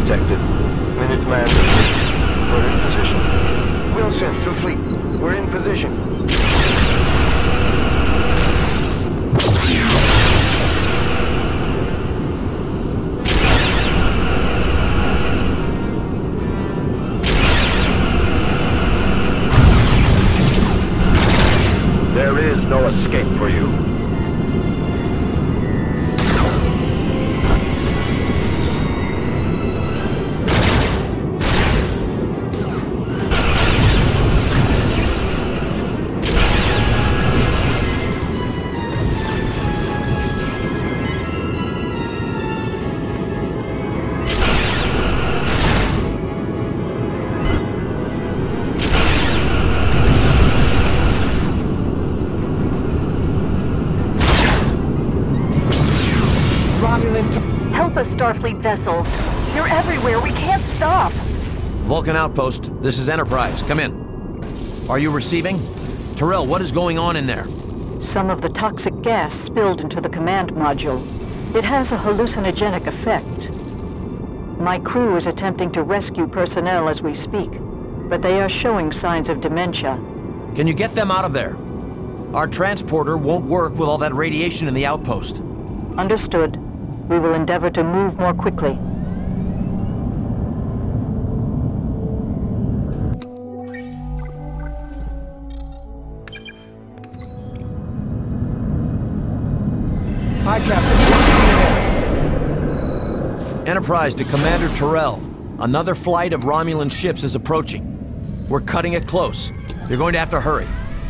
detected. Minuteman to fleet. We're in position. Wilson to fleet. We're in position. There is no escape for you. Help us, Starfleet vessels. You're everywhere. We can't stop. Vulcan Outpost, this is Enterprise. Come in. Are you receiving? Tyrell, what is going on in there? Some of the toxic gas spilled into the command module. It has a hallucinogenic effect. My crew is attempting to rescue personnel as we speak, but they are showing signs of dementia. Can you get them out of there? Our transporter won't work with all that radiation in the outpost. Understood. We will endeavor to move more quickly. Hi, Captain. Enterprise to Commander Tyrell. Another flight of Romulan ships is approaching. We're cutting it close. You're going to have to hurry.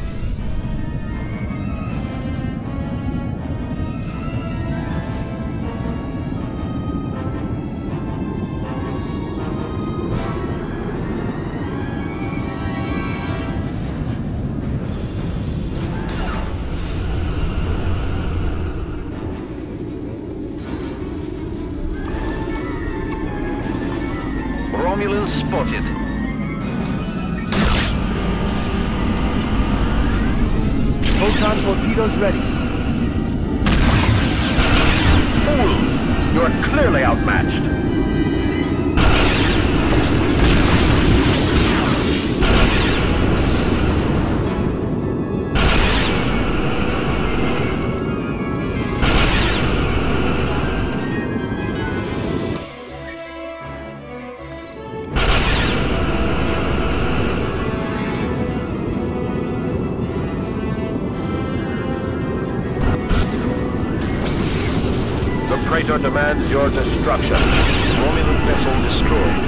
Romulan spotted. Photon torpedoes ready. Fools! You are clearly outmatched. The Praetor demands your destruction. Romulan vessel destroyed.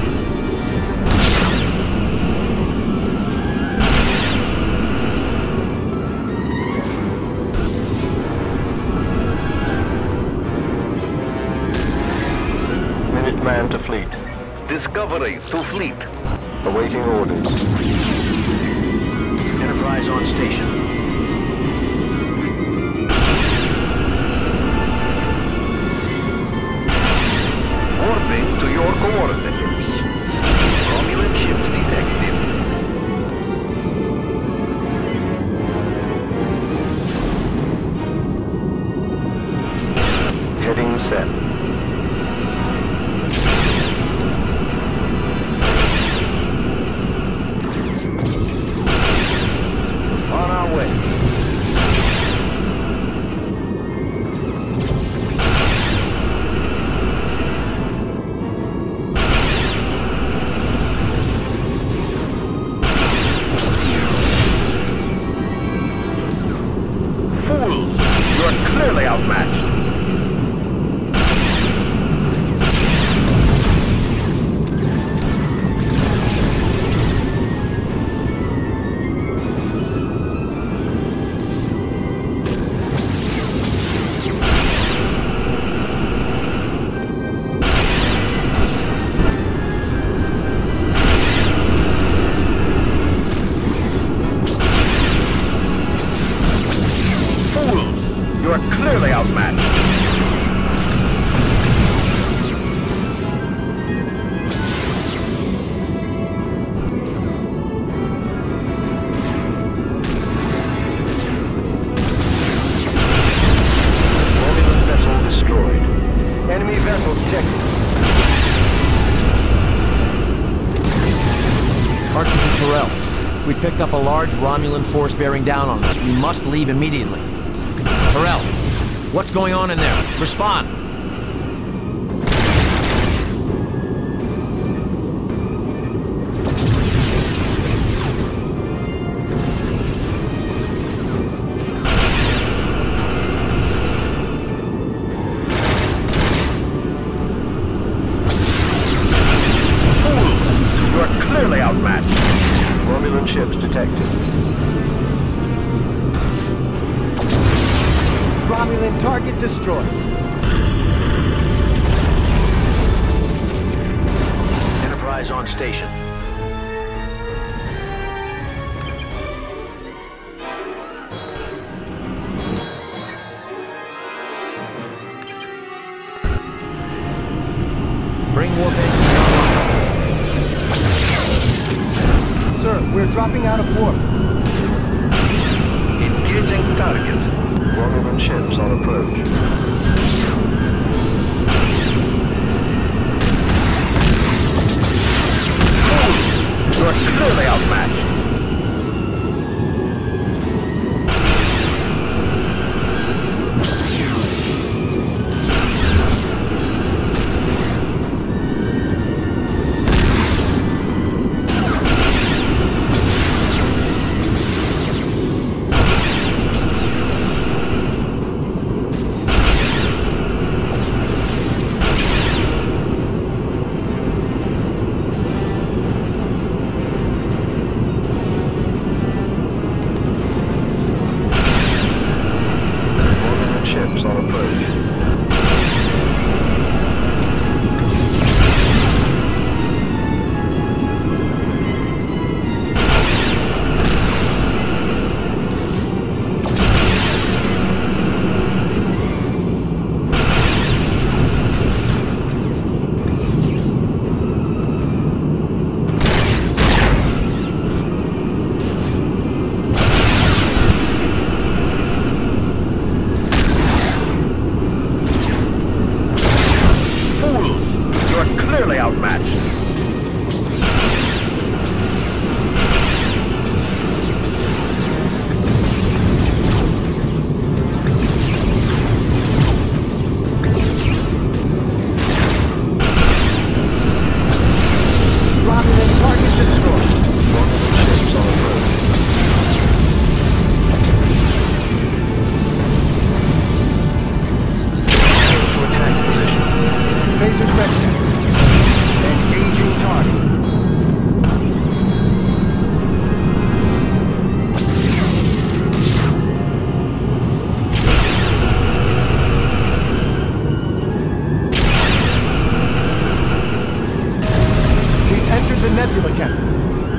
Minuteman to fleet. Discovery to fleet. Awaiting orders. Enterprise on station. Warping to your coordinates. Romulan ships detected. Heading set. On our way. Terrell. We picked up a large Romulan force bearing down on us. We must leave immediately. Terrell, what's going on in there? Respond! Romulan ships detected. Romulan target destroyed. Enterprise on station. Bring warp engines online. Sir, we're dropping out of warp. Engaging target. Romulan ships on approach. You are clearly outmatched. Ships on approach. Clearly outmatched. Romulan target destroyed. Romulan ships on approach. To attack position. Phasers ready. Engaging target. We've entered the nebula, Captain.